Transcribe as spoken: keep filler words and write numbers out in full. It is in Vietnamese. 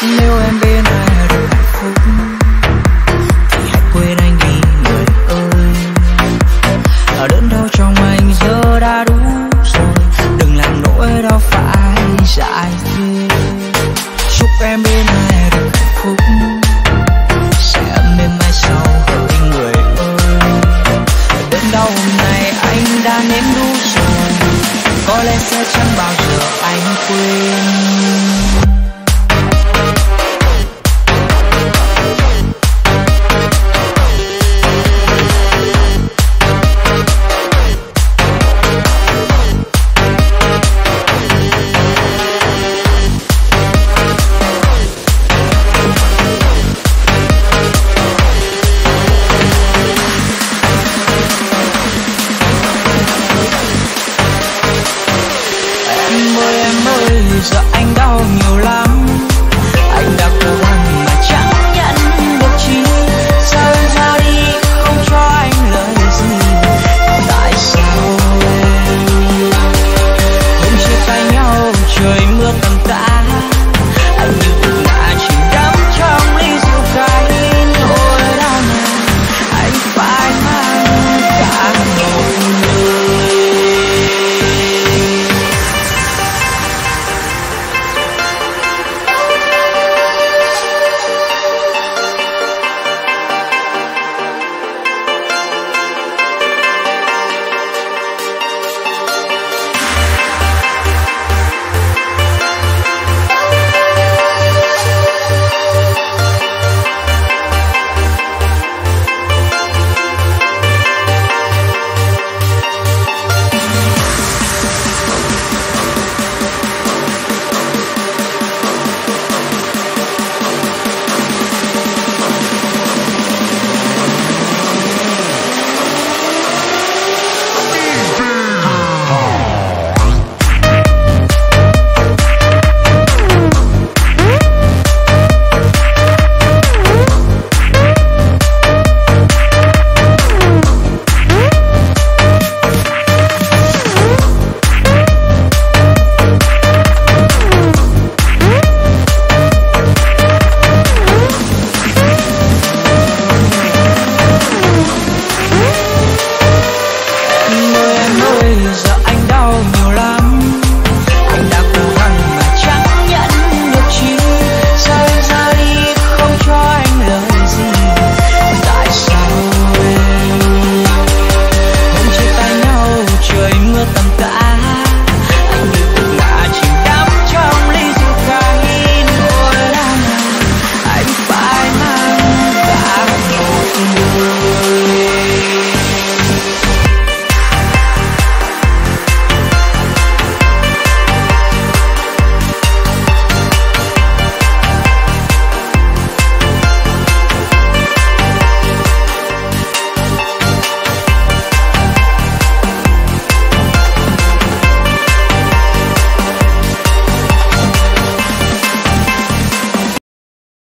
Nếu em bên ai được hạnh phúc thì hãy quên anh đi người ơi. Ở đớn đau trong anh giờ đã đủ rồi, đừng làm nỗi đau phải dài thêm. Chúc em bên ai được hạnh phúc sẽ ấm êm mai sau hỡi người ơi. Đớn đau hôm nay anh đã nếm đủ rồi, có lẽ sẽ chẳng bao giờ anh quên.